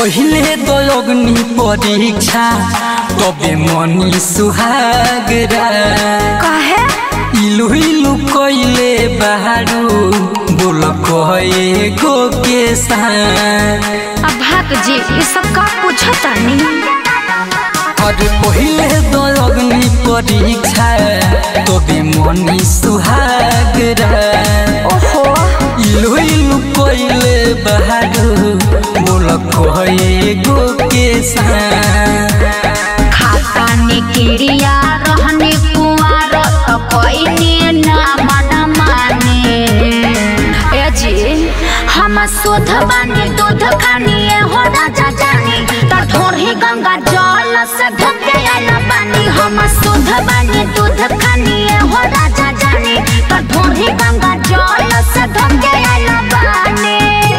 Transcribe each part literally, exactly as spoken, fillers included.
पहले तो अग्नि परीक्षा तबे मनी सुहागरा काहे इलु इलु कोइले बहारू बोल कहे गो के साथ। अब भाग जी ये सब का पूछता नहीं। अरे पहले तो अग्नि परीक्षा तबे मनी सुहागरा ओहो इलु इलु कोइले बहारू बोल कहे गो के साथ। खाता ने किरिया रहने कुआर तो कोई ने ना मन माने। ए जी हम शुद्ध बानी दूध खानी हो राजा जानी तो ढोरी गंगा जल से धोके आना बानी। हम शुद्ध बानी दूध खानी हो राजा जानी तो ढोरी गंगा जल से धोके आना बानी।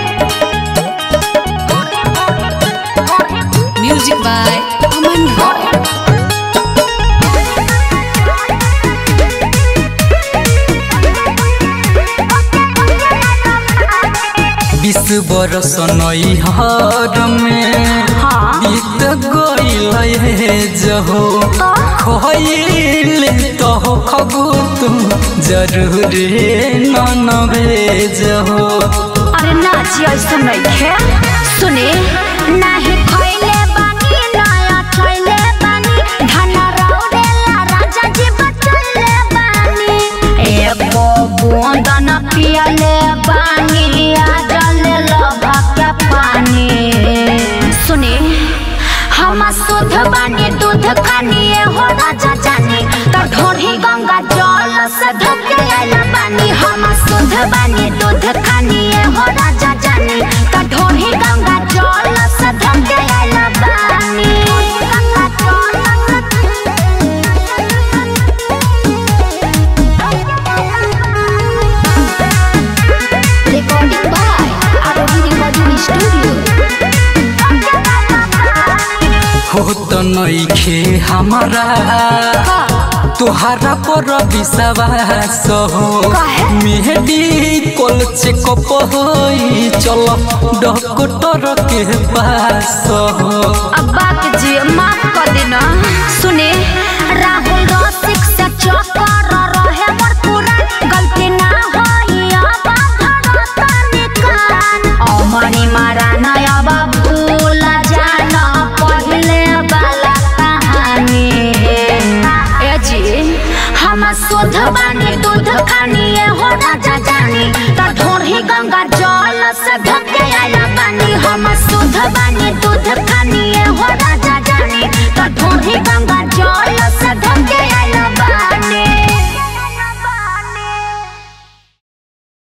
Music by Aman Roy. बीस बरस नैहर में बीत गइल जहो खइल तो खगु तुम जरूर न भेजहो। अरे नाची ऐसा नहीं है सुने नहीं खइले बानी नया खइले बानी धन रौरेला राजा जी बचले बानी। एको बूंद न पियले बानी आज ले लभा के पानी। सुने हम शुद्ध बानी दूध खानी हो राजा जानी तो ढोरी गंगा जल से धोके आइला बानी। हम शुद्ध बानी दूध खानी हो राजा जानी तो ढोरी गंगा जल से धोके आइला बानी। Recording by Aarohi recording studio. हो तो नइखे हमारा तोहरा पर विश्वास हो। मेहदी कल चेकअप होई चल डॉक्टर के पास हो। अब बात जी माफ कर देना सुने राहुल रसिक से चक्कर रहे मोर पूरा गलती ना होई अब भरोसा निकान। अमरी मारा नया भूल जाना पहले वाला कहानी। ए जी हम शुद्ध बानी दूध खानी हो राजा जानी तो ढोरी गंगा जल से धोके आइला बानी। हम शुद्ध बानी दूध